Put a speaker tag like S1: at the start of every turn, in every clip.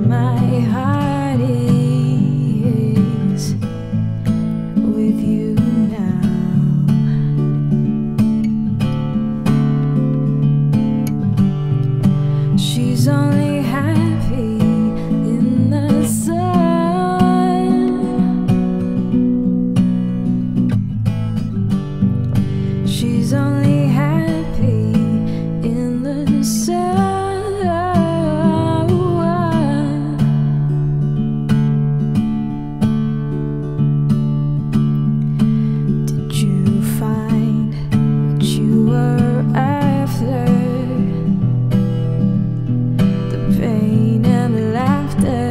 S1: my heart is with you now. She's only happy in the sun. She's only happy in the sun. Did you find what you were after? The pain and the laughter,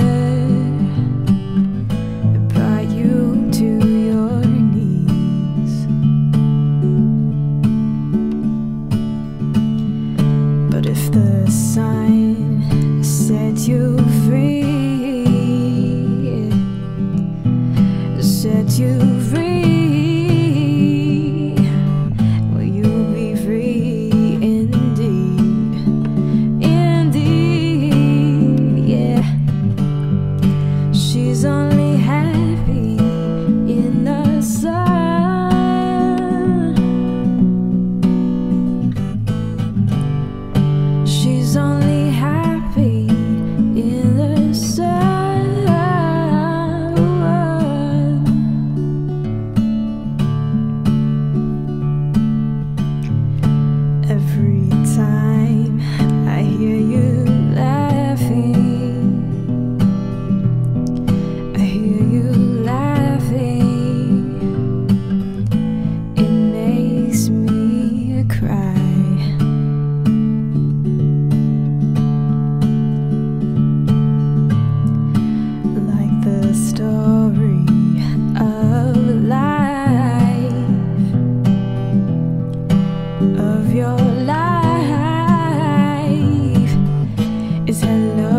S1: it brought you to your knees. But if the sign set you free, set you free, will you be free indeed? Indeed, yeah. She's only happy in the sun. She's only happy in the sun. Every time I hear you laughing, I hear you laughing, it makes me cry. Like the story of life, of your life is hello.